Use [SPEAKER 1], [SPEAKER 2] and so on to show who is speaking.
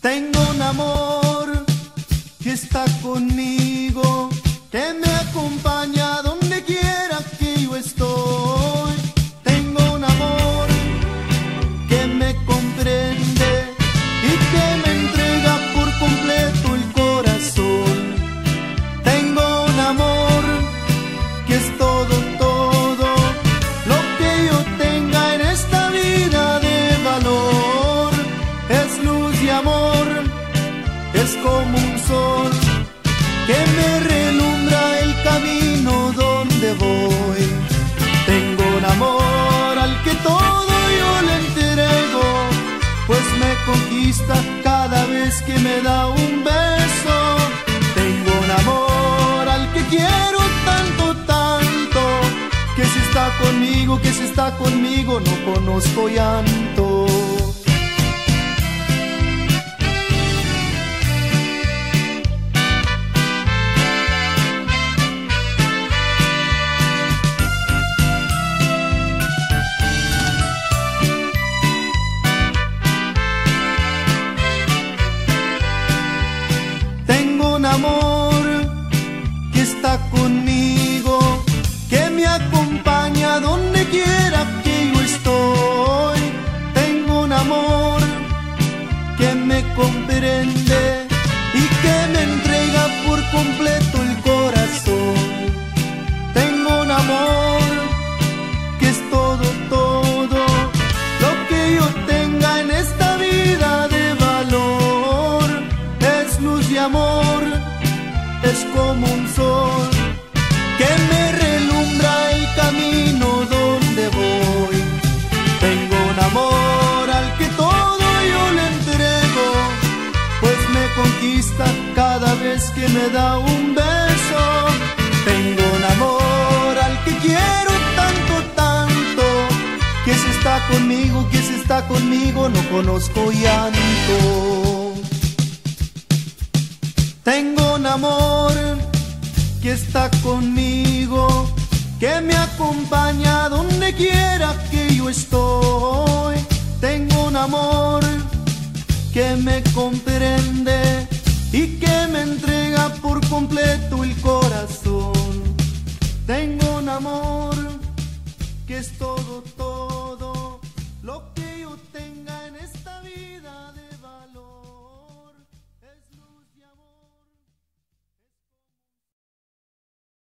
[SPEAKER 1] Tengo un amor que está conmigo, que me acompaña donde quiera que yo estoy. Tengo un amor que me comprende y que me entrega por completo el corazón. Tengo un amor que es todo, todo lo que yo tenga en esta vida de valor. Es luz y amor, es como un sol que me relumbra el camino donde voy. Tengo un amor al que todo yo le entrego, pues me conquista cada vez que me da un beso. Tengo un amor al que quiero tanto, tanto, que si está conmigo, que si está conmigo no conozco llanto. Un amor que está conmigo, que me acompaña donde quiera que yo estoy. Tengo un amor que me comprende y que me entrega por completo el corazón. Tengo un amor que es todo, todo lo que yo tenga en esta vida de valor. Es luz y amor, es como un sol que me relumbra el camino donde voy. Tengo un amor al que todo yo le entrego, pues me conquista cada vez que me da un beso. Tengo un amor al que quiero tanto, tanto, que si está conmigo, que si está conmigo no conozco llanto. Tengo un amor que está conmigo, que me acompaña donde quiera que yo estoy. Tengo un amor que me comprende y que me entrega por completo el corazón. Tengo un amor que es todo, todo.